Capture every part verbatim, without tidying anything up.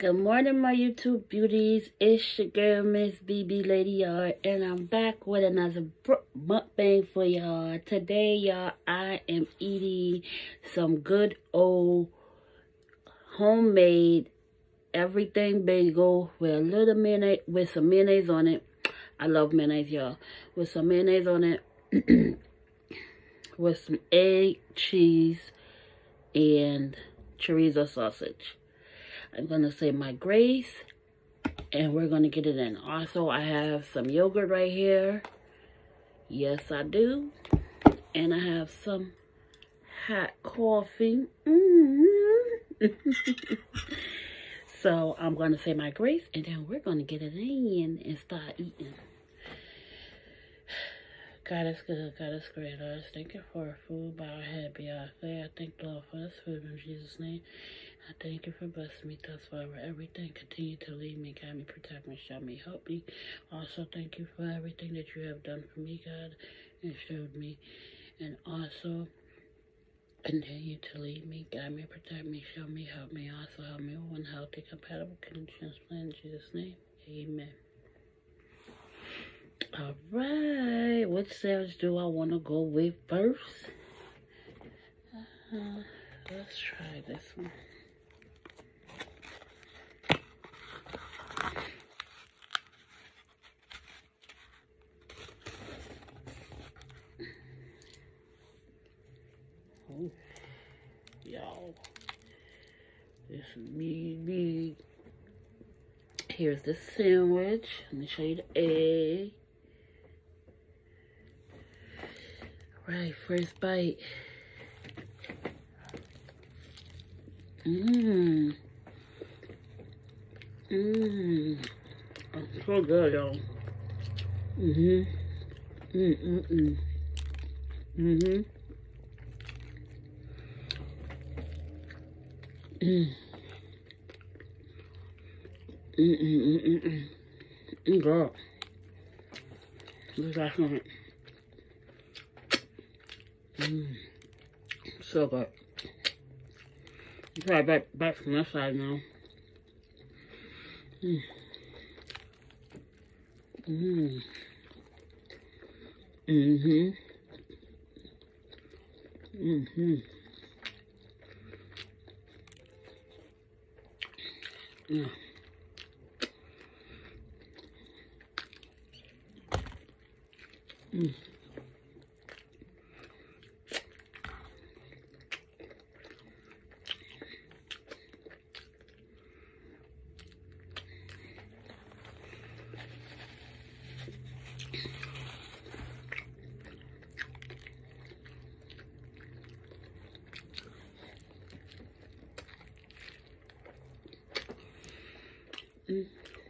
Good morning, my YouTube beauties. It's your girl, Miss B B Lady Art, and I'm back with another mukbang for y'all. Today, y'all, I am eating some good old homemade everything bagel with a little mayonnaise, with some mayonnaise on it. I love mayonnaise, y'all. With some mayonnaise on it, with some egg, cheese, and chorizo sausage. I'm going to say my grace, and we're going to get it in. Also, I have some yogurt right here. Yes, I do. And I have some hot coffee. Mm-hmm. So, I'm going to say my grace, and then we're going to get it in and start eating. God is good, God is great. I just thank you for food, bow our head, be our fair. I thank the Lord for this food in Jesus' name. I thank you for blessing me thus far with everything. Continue to lead me, guide me, protect me, show me, help me. Also, thank you for everything that you have done for me, God, and showed me. And also, continue to lead me, guide me, protect me, show me, help me. Also, help me with one healthy, compatible, conditions plan in Jesus' name. Amen. All right, which sandwich do I want to go with first? Uh, let's try this one. Oh, y'all, this is me, me. Here's the sandwich. Let me show you the egg. Right, first bite. Mmm. Mmm. It's so good, y'all. Mm-hmm. Mm-mm-mm. Mm-hmm. Mm. Mm-mm-mm-mm-mm. Mm, girl. Look at that. Mmm. So good. Try back back from this side now. Mmm. Mmm. Mm-hmm. Mm-hmm. Yeah. Mm. Mm.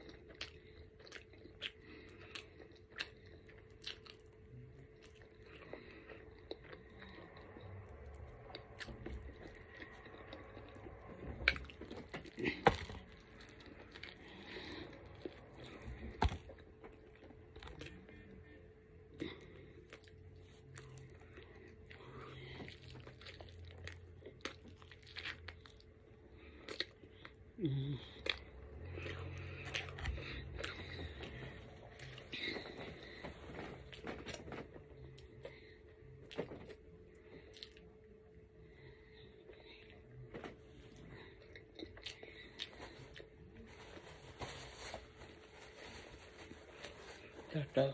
Mm. That's good.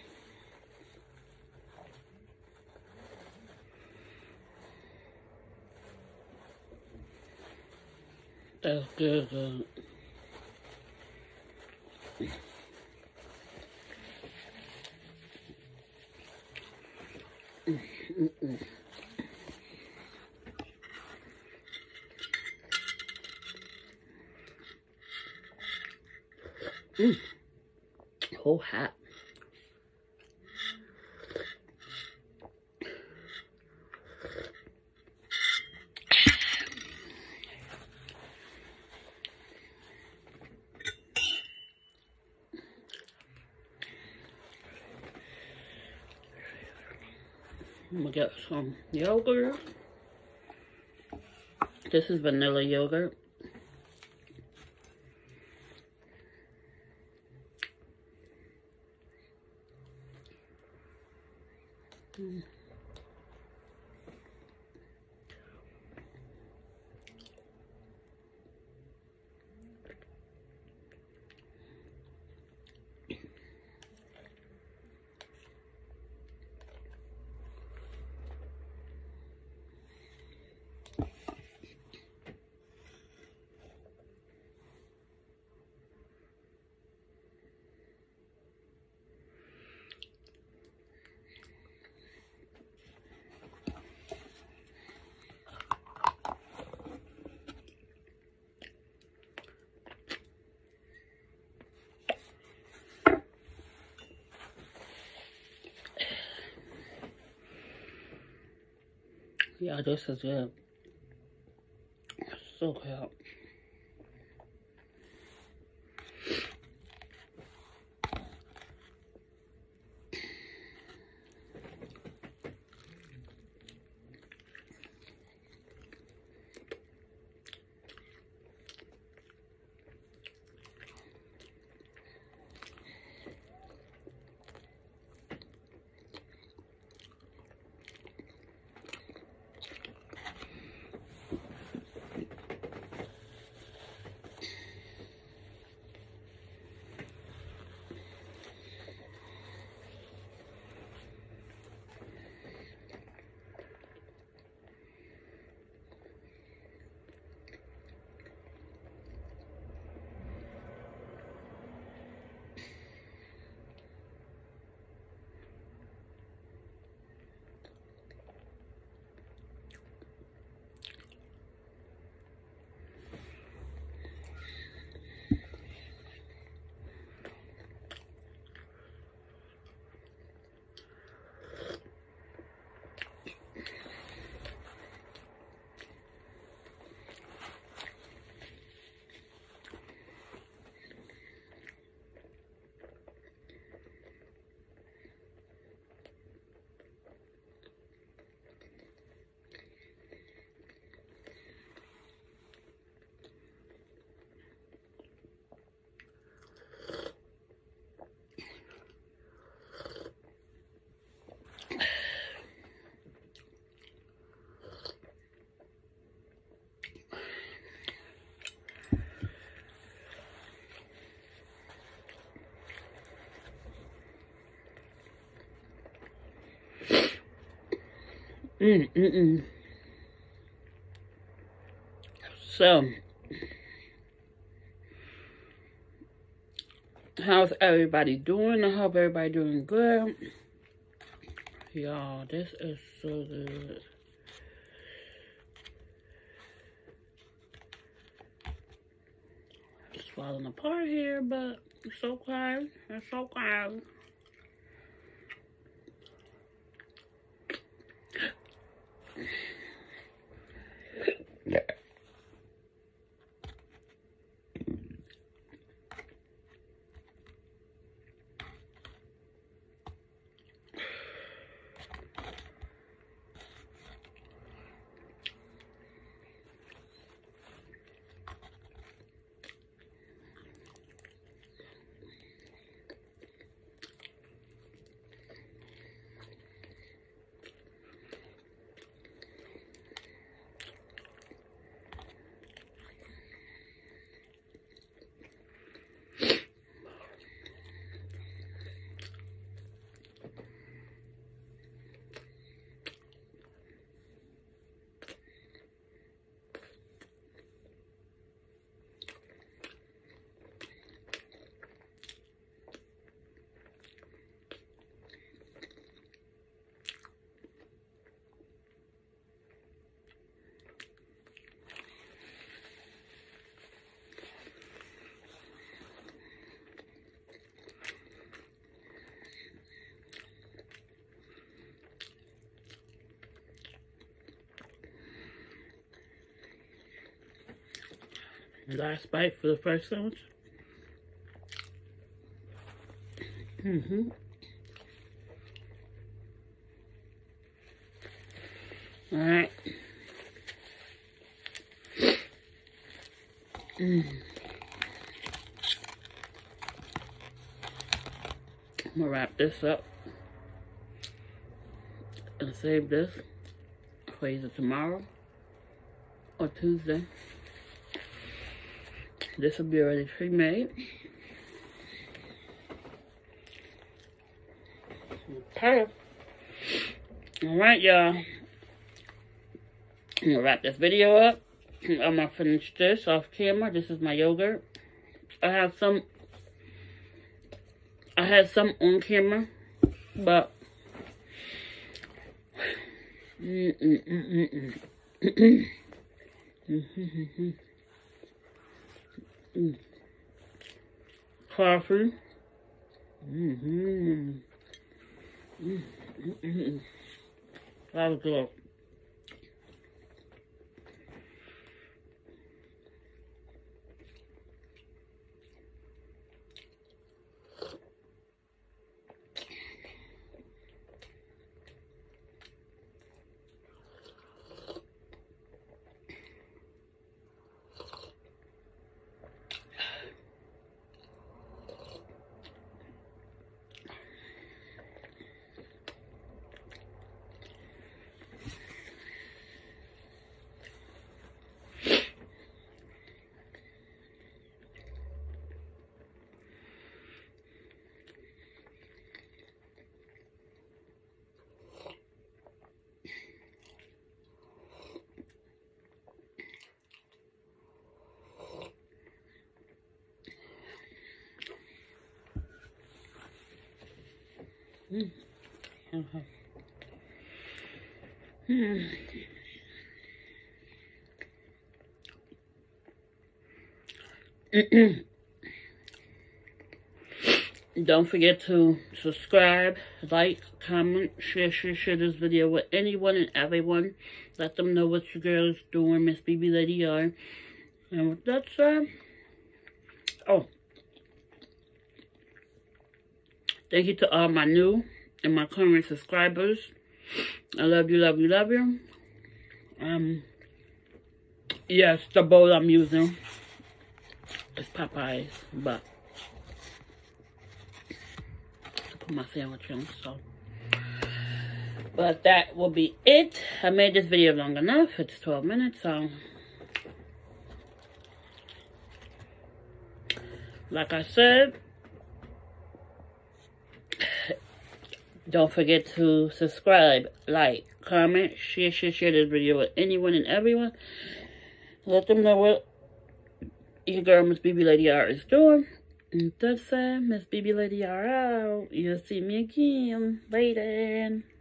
That's good, good. Mm-mm. Mm. Oh, hot. I'm gonna get some yogurt. This is vanilla yogurt. Mm. Yeah, this is good. So good. Mm, mm, mm. So, how's everybody doing? I hope everybody doing good. Y'all, this is so good. It's falling apart here, but it's okay. It's okay. Last bite for the first sandwich. Mm-hmm. All right. Mm. I'm gonna wrap this up and save this for either tomorrow or Tuesday. This will be already pre-made. Okay. Alright, y'all. I'm gonna wrap this video up. I'm gonna finish this off camera. This is my yogurt. I have some, I had some on camera, but mm -mm -mm -mm -mm. Mm. Coffee. Mm-hmm. Mm -mm. That was good. Mm. Okay. Mm. Don't forget to subscribe, like, comment, share, share, share this video with anyone and everyone. Let them know what your girl is doing, Miss B B Lady R. And with that said, oh, thank you to all my new and my current subscribers. I love you, love you, love you. Um, yes, the bowl I'm using is Popeyes, but to put my sandwich in, so. But that will be it. I made this video long enough. It's twelve minutes, so. Like I said, don't forget to subscribe, like, comment, share, share, share this video with anyone and everyone. Let them know what your girl, Miss B B Lady R, is doing. And that's it, Miss B B Lady R out. You'll see me again later.